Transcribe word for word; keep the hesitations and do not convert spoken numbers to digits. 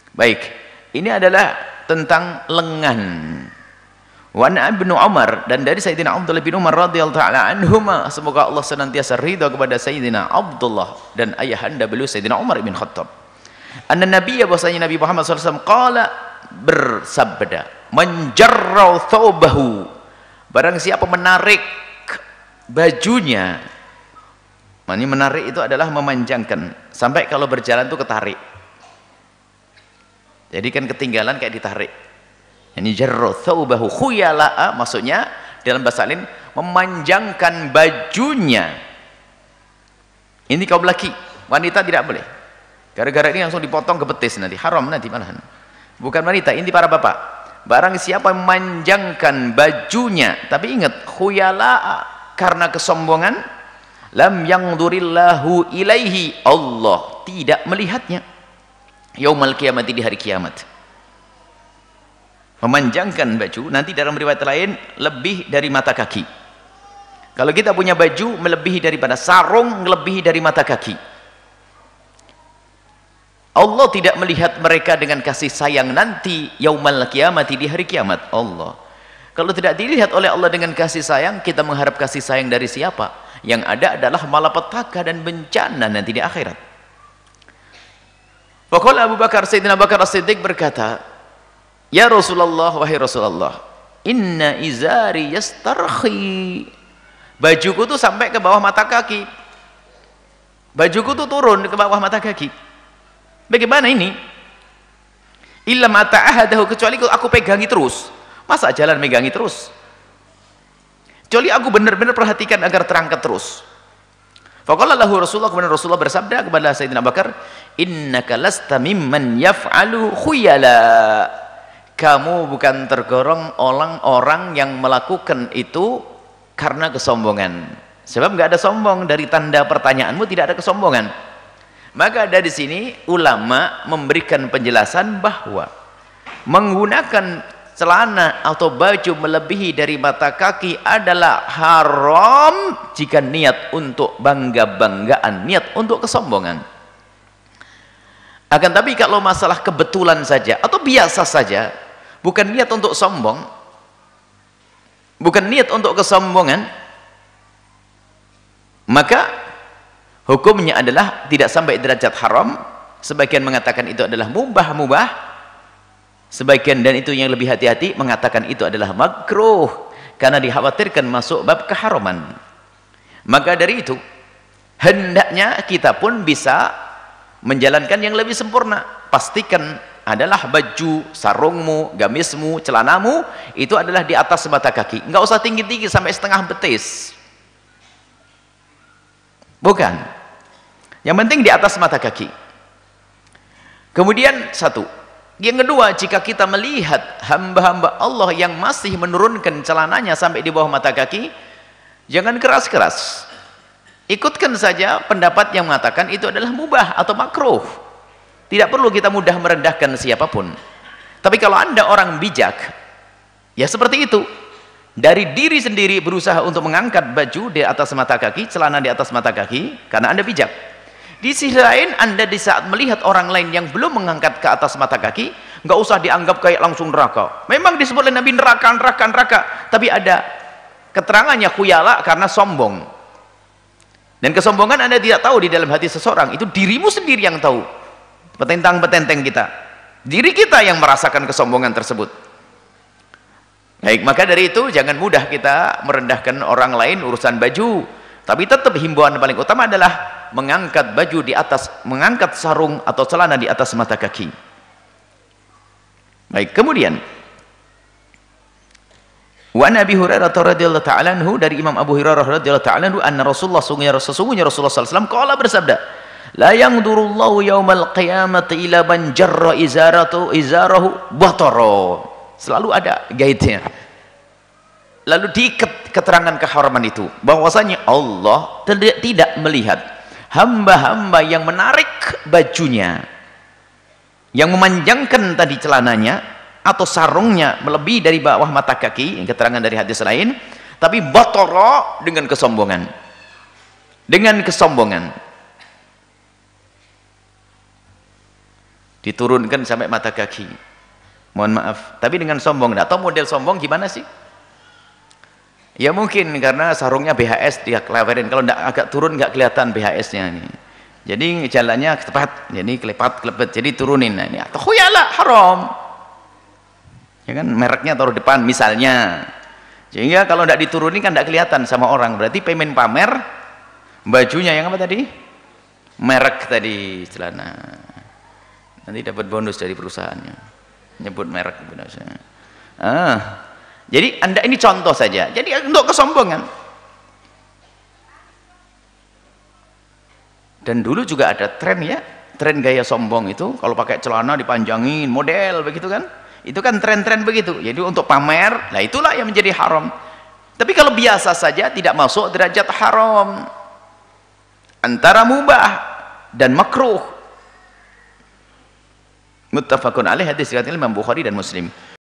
Baik, ini adalah tentang lengan. Wa an Ibnu Umar, dan dari Sayyidina Abdullah bin Umar radhiyallahu taala anhuma, semoga Allah senantiasa ridha kepada Sayyidina Abdullah dan ayahanda beliau Sayyidina Umar bin Khattab. Anna Nabiya, bahwasanya Nabi Muhammad sallallahu alaihi wasallam qala, bersabda, "Man-jarra thawbahu", barang siapa menarik bajunya. Ini menarik itu adalah memanjangkan, sampai kalau berjalan itu ketarik. Jadi kan ketinggalan kayak ditarik. Ini jarra thawbahu khuyala'a, maksudnya dalam bahasa lain memanjangkan bajunya. Ini kaum laki, wanita tidak boleh. Gara-gara ini langsung dipotong ke betis, nanti haram nanti malahan. Bukan wanita, ini para bapak. Barang siapa memanjangkan bajunya, tapi ingat khuyala'a, karena kesombongan, lam yangdurillahu ilaihi, Allah tidak melihatnya yaumal qiyamati, di hari kiamat. Memanjangkan baju, nanti dalam riwayat lain lebih dari mata kaki. Kalau kita punya baju melebihi daripada sarung, melebihi dari mata kaki, Allah tidak melihat mereka dengan kasih sayang nanti yaumal qiyamati, di hari kiamat. Allah, kalau tidak dilihat oleh Allah dengan kasih sayang, kita mengharap kasih sayang dari siapa? Yang ada adalah malapetaka dan bencana nanti di akhirat. Faqala Abu Bakar, Sayyidina Abu Bakar As-Siddiq berkata, "Ya Rasulullah, wahai Rasulullah, inna izari yastarhi." Bajuku tuh sampai ke bawah mata kaki. Bajuku tuh turun ke bawah mata kaki. Bagaimana ini? Illa mata ahadahu, kecuali aku pegangi terus. Masa jalan megangi terus? Kecuali aku benar-benar perhatikan agar terangkat terus. Faqala lahu Rasulullah, kemudian Rasulullah bersabda kepada Sayyidina Abu Bakar, "Innaka lasta mimman yaf'alu khuyala." Kamu bukan tergolong orang-orang yang melakukan itu karena kesombongan. Sebab nggak ada sombong, dari tanda pertanyaanmu tidak ada kesombongan. Maka dari sini ulama memberikan penjelasan bahwa menggunakan celana atau baju melebihi dari mata kaki adalah haram jika niat untuk bangga-banggaan, niat untuk kesombongan. Akan tapi kalau masalah kebetulan saja atau biasa saja, bukan niat untuk sombong, bukan niat untuk kesombongan, maka hukumnya adalah tidak sampai derajat haram. Sebagian mengatakan itu adalah mubah-mubah, sebagian dan itu yang lebih hati-hati mengatakan itu adalah makruh, karena dikhawatirkan masuk bab keharaman. Maka dari itu hendaknya kita pun bisa menjalankan yang lebih sempurna. Pastikan adalah baju, sarungmu, gamismu, celanamu itu adalah di atas mata kaki. Enggak usah tinggi-tinggi sampai setengah betis, bukan. Yang penting di atas mata kaki. Kemudian satu, yang kedua, jika kita melihat hamba-hamba Allah yang masih menurunkan celananya sampai di bawah mata kaki, jangan keras-keras. Ikutkan saja pendapat yang mengatakan itu adalah mubah atau makruh. Tidak perlu kita mudah merendahkan siapapun. Tapi kalau Anda orang bijak, ya seperti itu. Dari diri sendiri berusaha untuk mengangkat baju di atas mata kaki, celana di atas mata kaki, karena Anda bijak. Di sisi lain, Anda di saat melihat orang lain yang belum mengangkat ke atas mata kaki, nggak usah dianggap kayak langsung neraka. Memang disebut oleh Nabi neraka, neraka, neraka, tapi ada keterangannya khuyala karena sombong. Dan kesombongan Anda tidak tahu di dalam hati seseorang, itu dirimu sendiri yang tahu. Petentang-petenteng kita, diri kita yang merasakan kesombongan tersebut. Baik, maka dari itu jangan mudah kita merendahkan orang lain urusan baju. Tapi tetap himbauan paling utama adalah mengangkat baju di atas, mengangkat sarung atau celana di atas mata kaki. Baik, kemudian wa Nabi Hurairah radhiyallahu ta'ala anhu, dari Imam Abu Hurairah radhiyallahu ta'ala anhu, anna Rasulullah, sungguhnya Rasulullah sallallahu alaihi wasallam qala, bersabda, la yangdurullahu yaumal qiyamati ila man jarra izaratu izarahu batara. Selalu ada gaitnya. Lalu di keterangan keharaman itu bahwasanya Allah tidak, tidak melihat hamba-hamba yang menarik bajunya, yang memanjangkan tadi celananya atau sarungnya melebihi dari bawah mata kaki, keterangan dari hadis lain, tapi batara, dengan kesombongan, dengan kesombongan. diturunkan sampai mata kaki, mohon maaf, tapi dengan sombong. Nggak tahu model sombong gimana sih ya, mungkin karena sarungnya B H S dia kelewerin, kalau nggak agak turun nggak kelihatan B H S nya nih, jadi jalannya tepat, jadi kelepat kelepet, jadi turunin. Nah, ini atau khuyala haram ya kan, mereknya taruh depan misalnya, sehingga kalau nggak diturunin kan nggak kelihatan sama orang, berarti pengen pamer bajunya yang apa tadi, merek tadi, celana, nanti dapat bonus dari perusahaannya nyebut merek. Ah, jadi anda ini contoh saja, jadi untuk kesombongan. Dan dulu juga ada tren ya, tren gaya sombong itu, kalau pakai celana dipanjangin model begitu kan, itu kan tren-tren begitu, jadi untuk pamer. Nah itulah yang menjadi haram. Tapi kalau biasa saja tidak masuk derajat haram, antara mubah dan makruh. Muttafaqun alaih, hadis riwayat Imam Bukhari dan Muslim.